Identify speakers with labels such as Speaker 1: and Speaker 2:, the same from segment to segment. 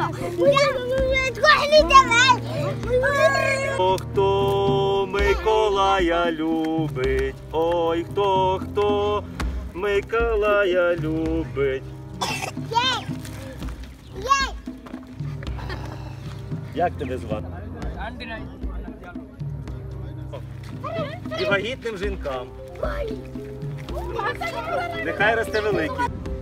Speaker 1: Хто Миколая любить, ой, хто Миколая любить. Як тебе звати? І вагітним жінкам. Нехай росте великий.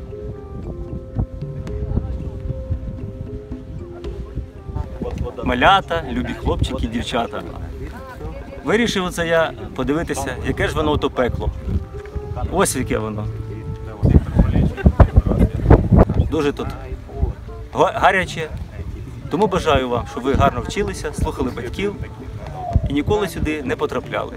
Speaker 1: Малята, любі хлопчики і дівчата. Вирішив оце я подивитися, яке ж воно то пекло. Ось яке воно. Дуже тут гаряче. Тому бажаю вам, щоб ви гарно вчилися, слухали батьків і ніколи сюди не потрапляли.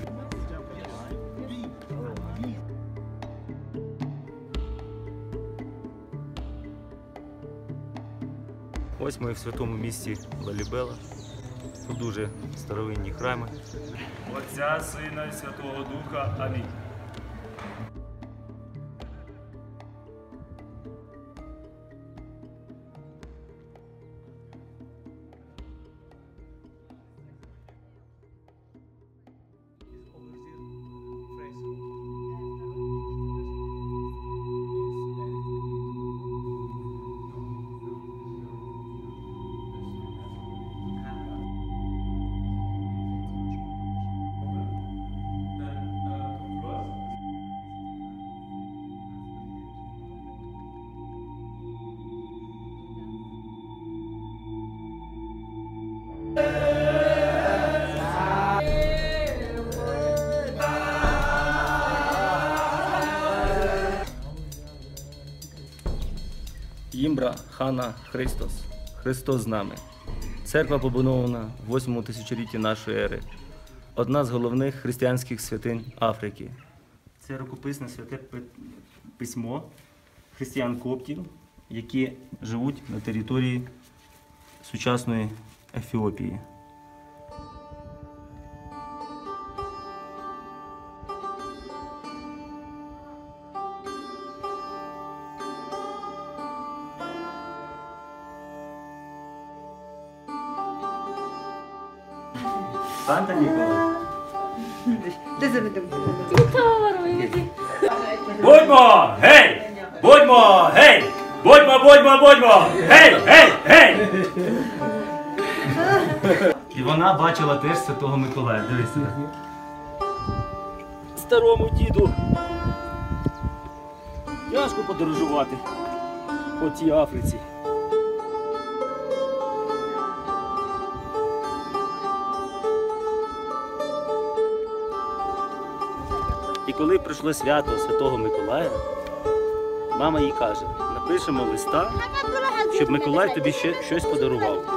Speaker 1: Ось ми в святому місті Лалібела. Тут дуже старовинні храми. Отця, Сина і Святого Духа. Амінь. Імбра, Хана, Христос. Христос з нами. Церква побудована в 8 тисячолітті нашої ери. Одна з головних християнських святинь Африки. Це рукописне святе письмо християн-коптів, які живуть на території сучасної Ефіопії. Санта Ніколай. Будьмо! Гей! Будьмо! Гей! Будьмо! Гей! Гей! Гей! І вона бачила теж Святого Миколая. Дивися. Старому діду тяжко подорожувати по цій Африці. І коли прийшло свято Святого Миколая, мама їй каже, напишемо листа, щоб Миколай тобі ще щось подарував.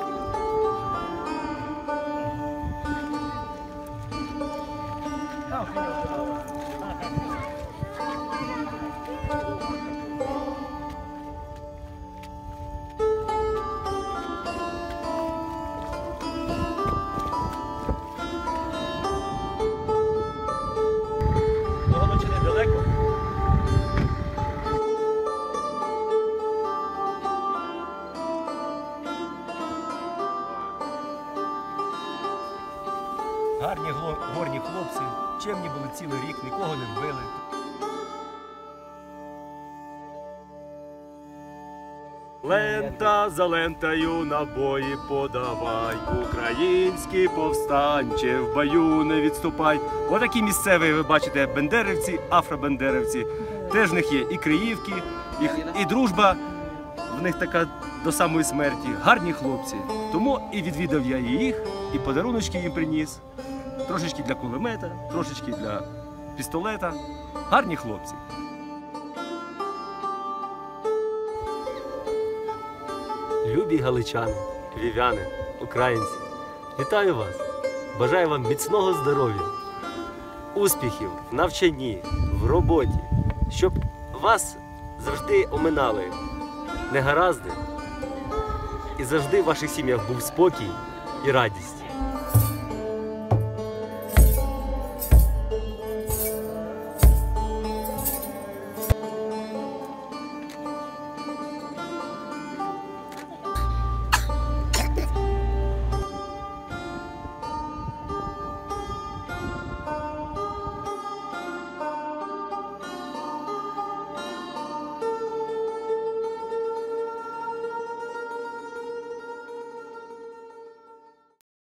Speaker 1: Гарні горні хлопці, чемні були цілий рік, нікого не вбили. Лента за лентою набої подавай, українські повстанче, в бою не відступай. Отакі місцеві, ви бачите, бендерівці, афробендерівці. Теж в них є і криївки, і дружба в них така до самої смерті. Гарні хлопці. Тому і відвідав я їх, і подаруночки їм приніс. Трошечки для кулемета, трошечки для пістолета. Гарні хлопці. Любі галичани, львів'яни, українці, вітаю вас! Бажаю вам міцного здоров'я, успіхів в навчанні, в роботі, щоб вас завжди оминали негаразди і завжди в ваших сім'ях був спокій і радість.